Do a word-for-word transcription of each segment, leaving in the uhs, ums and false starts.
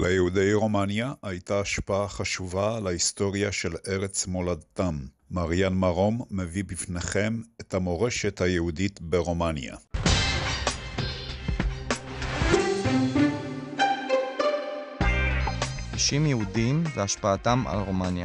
ליהודי רומניה הייתה השפעה חשובה להיסטוריה של ארץ מולדתם. מריאן מרום מביא בפניכם את המורשת היהודית ברומניה. אישים יהודים והשפעתם על רומניה.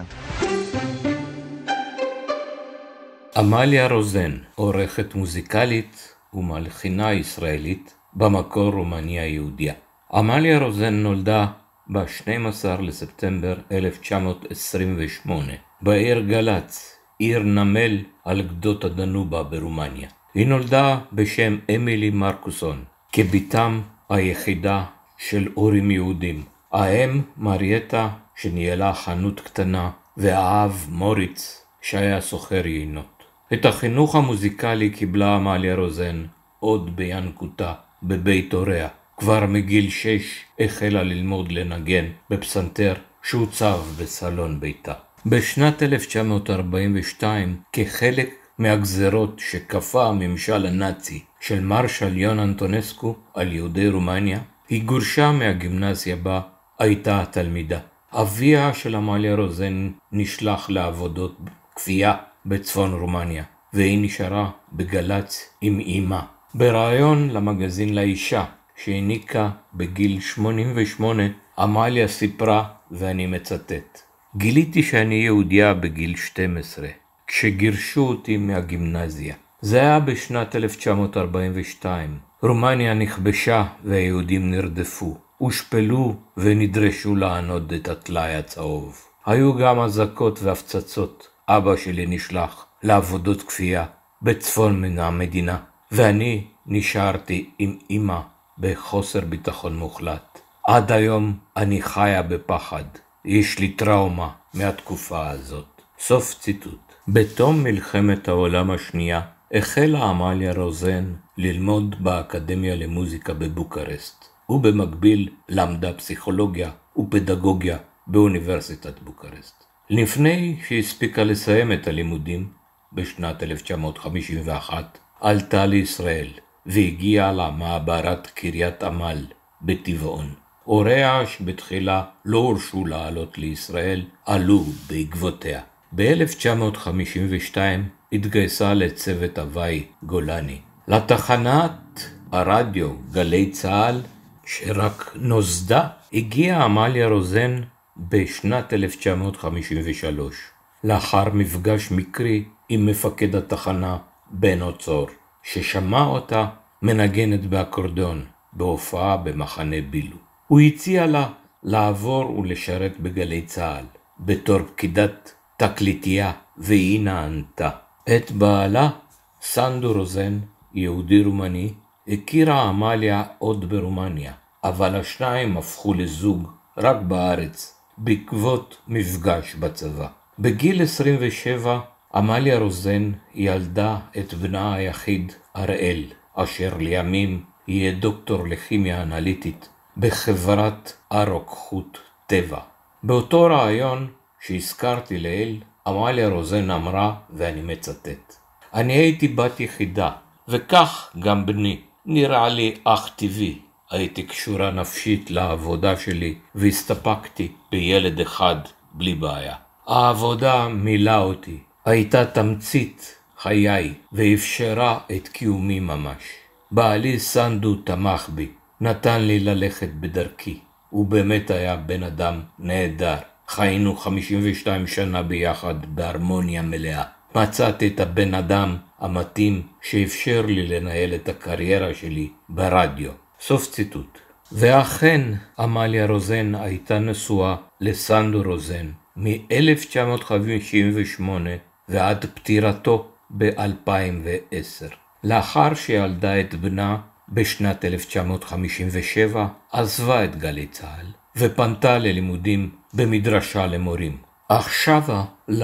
עמליה רוזן, עורכת מוזיקלית ומלחינה ישראלית, במקור רומניה יהודיה. עמליה רוזן נולדה ב-שנים עשר לספטמבר אלף תשע מאות עשרים ושמונה בעיר גלץ, עיר נמל על גדות הדנובה ברומניה. היא נולדה בשם אמילי מרקוסון, כביתם היחידה של הורים יהודים. האם מריאטה שניהלה חנות קטנה, והאב מוריץ שהיה סוחר יינות. את החינוך המוזיקלי קיבלה עמליה רוזן עוד בינקותה בבית הוריה. כבר מגיל שש החלה ללמוד לנגן בפסנתר שהוצב בסלון ביתה. בשנת אלף תשע מאות ארבעים ושתיים, כחלק מהגזרות שכפה הממשל הנאצי של מרשל יון אנטונסקו על יהודי רומניה, היא גורשה מהגימנסיה בה הייתה התלמידה. אביה של עמליה רוזן נשלח לעבודות כפייה בצפון רומניה, והיא נשארה בגלץ עם אימה. בראיון למגזין לאישה שהעניקה בגיל שמונים ושמונה, עמליה סיפרה, ואני מצטט: גיליתי שאני יהודיה בגיל שתים עשרה, כשגירשו אותי מהגימנזיה. זה היה בשנת אלף תשע מאות ארבעים ושתיים. רומניה נכבשה והיהודים נרדפו, הושפלו ונדרשו לענוד את הטלאי הצהוב. היו גם אזעקות והפצצות. אבא שלי נשלח לעבודות כפייה בצפון מן המדינה, ואני נשארתי עם אמא בחוסר ביטחון מוחלט. עד היום אני חיה בפחד. יש לי טראומה מהתקופה הזאת. סוף ציטוט. בתום מלחמת העולם השנייה החלה עמליה רוזן ללמוד באקדמיה למוזיקה בבוקרשט, ובמקביל למדה פסיכולוגיה ופדגוגיה באוניברסיטת בוקרשט. לפני שהספיקה לסיים את הלימודים, בשנת אלף תשע מאות חמישים ואחת עלתה לישראל והגיעה למעברת קריית עמל בטבעון. הוריה שבתחילה לא הורשו לעלות לישראל עלו בעקבותיה. ב-אלף תשע מאות חמישים ושתיים התגייסה לצוות הוואי גולני. לתחנת הרדיו גלי צהל שרק נוסדה הגיעה עמליה רוזן בשנת אלף תשע מאות חמישים ושלוש, לאחר מפגש מקרי עם מפקד התחנה בן אוצור, ששמע אותה מנגנת באקורדיון בהופעה במחנה בילו. הוא הציע לה לעבור ולשרת בגלי צהל בתור פקידת תקליטייה, והיא נענתה. את בעלה, סנדו רוזן, יהודי רומני, הכירה עמליה עוד ברומניה, אבל השניים הפכו לזוג רק בארץ, בעקבות מפגש בצבא. בגיל עשרים ושבע, עמליה רוזן ילדה את בנה היחיד, אראל, אשר לימים יהיה דוקטור לכימיה אנליטית בחברת הרוקחות טבע. באותו רעיון שהזכרתי לעיל, עמליה רוזן אמרה, ואני מצטט: אני הייתי בת יחידה, וכך גם בני. נראה לי אך טבעי. הייתי קשורה נפשית לעבודה שלי, והסתפקתי בילד אחד בלי בעיה. העבודה מילה אותי, הייתה תמצית חיי, ואפשרה את קיומי ממש. בעלי סנדו תמך בי, נתן לי ללכת בדרכי. הוא באמת היה בן אדם נהדר. חיינו חמישים ושתיים שנה ביחד בהרמוניה מלאה. מצאתי את הבן אדם המתאים שאפשר לי לנהל את הקריירה שלי ברדיו. סוף ציטוט. ואכן, עמליה רוזן הייתה נשואה לסנדו רוזן מ-אלף תשע מאות חמישים ושמונה ועד פטירתו ב-אלפיים ועשר. לאחר שילדה את בנה בשנת אלף תשע מאות חמישים ושבע, עזבה את גלי צהל ופנתה ללימודים במדרשה למורים. אך שבה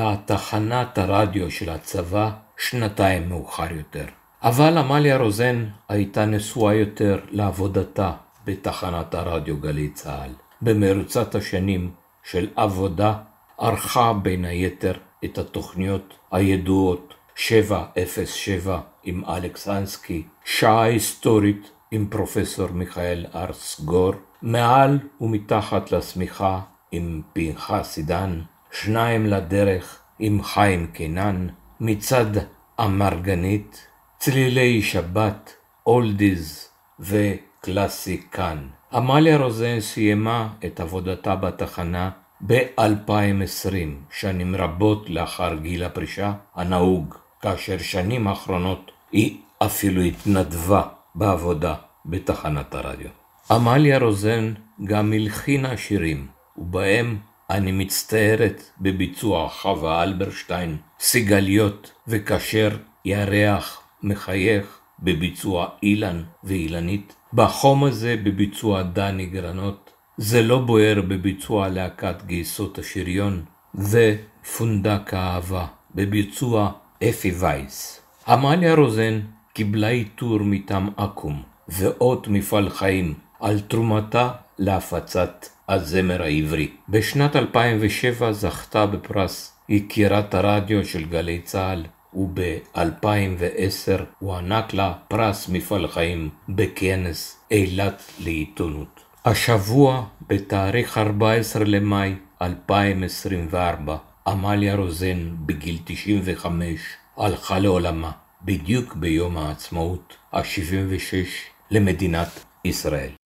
לתחנת הרדיו של הצבא שנתיים מאוחר יותר. אבל עמליה רוזן הייתה נשואה יותר לעבודתה בתחנת הרדיו גלי צהל. במרוצת השנים של עבודה ערכה בין היתר את התוכניות הידועות שבע אפס שבע עם אלכס אנסקי, שעה היסטורית עם פרופסור מיכאל ארצגור, מעל ומתחת לשמיכה עם פנחס עידן, שניים לדרך עם חיים קינן, מצד המרגנית, צלילי שבת, אולדיז וקלאסיקן. עמליה רוזן סיימה את עבודתה בתחנה ב-אלפיים ועשרים, שנים רבות לאחר גיל הפרישה הנהוג, כאשר שנים האחרונות היא אפילו התנדבה בעבודה בתחנת הרדיו. עמליה רוזן גם הלחינה שירים, ובהם אני מצטערת בביצוע חווה אלברשטיין, סיגליות וכשר ירח מחייך בביצוע אילן ואילנית, בחום הזה בביצוע דני גרנות, זה לא בוער בביצוע להקת גייסות השריון, ופונדק האהבה בביצוע אפי וייס. עמליה רוזן קיבלה עיטור מטעם אקו"ם ואות מפעל חיים על תרומתה להפצת הזמר העברי. בשנת אלפיים ושבע זכתה בפרס יקירת הרדיו של גלי צה"ל, וב-אלפיים ועשר הוענק לה פרס מפעל חיים בכנס אילת לעיתונות. השבוע, בתאריך ארבעה עשר למאי אלפיים עשרים וארבע, עמליה רוזן בגיל תשעים וחמש הלכה לעולמה, בדיוק ביום העצמאות ה-שבעים ושש למדינת ישראל.